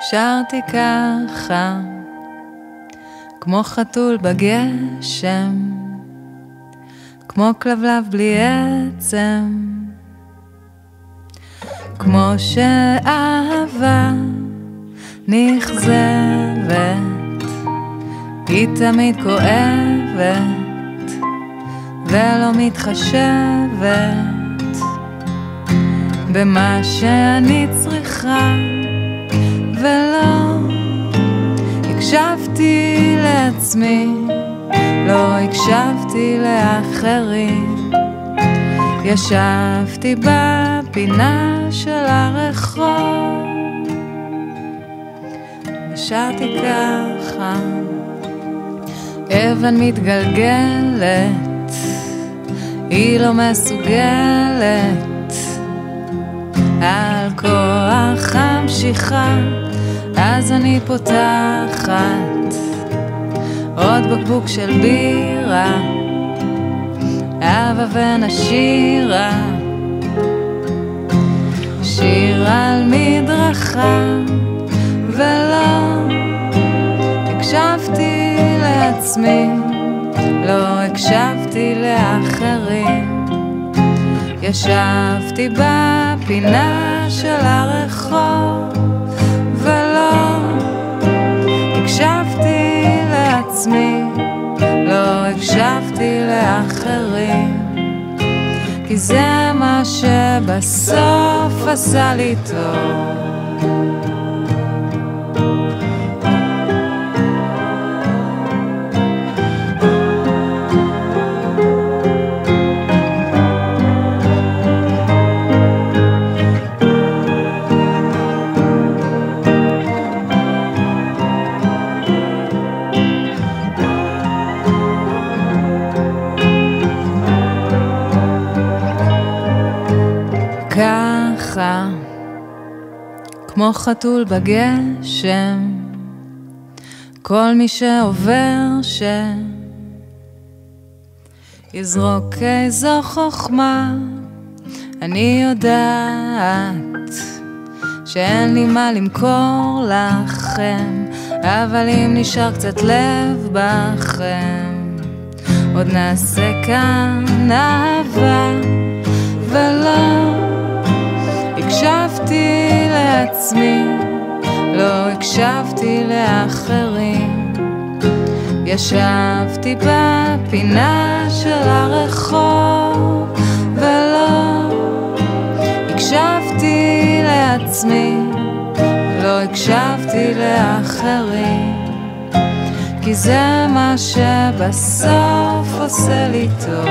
שרתי ככה כמו חתול בגשם, כמו כלבלב בלי עצם, כמו שאהבה נכזבת, היא תמיד כואבת ולא מתחשבת במה שאני צריכה, ולא הקשבתי לעצמי, לא הקשבתי לאחרים, ישבתי בפינה של הרחוב ושרתי ככה. אבן מתגלגלת, היא לא מסוגלת על כוח המשיכה, אז אני פותחת עוד בקבוק של בירה, אהבה ונשירה, שיר על מדרכה, ולא הקשבתי לעצמי, לא הקשבתי לאחרים, ישבתי בפינה של הרחוב ולא הקשבתי לעצמי, לא הקשבתי לאחרים, כי זה מה שבסוף עשה לי טוב. ככה כמו חתול בגשם, כל מי שעובר שיזרוק איזו חוכמה, אני יודעת שאין לי מה למכור לכם, אבל אם נשאר קצת לב בכם, עוד נעשה כאן אהבה, ולא הקשבתי לעצמי, לא הקשבתי לאחרים, ישבתי בפינה של הרחוב ולא הקשבתי לעצמי, לא הקשבתי לאחרים, כי זה מה שבסוף עושה לי טוב.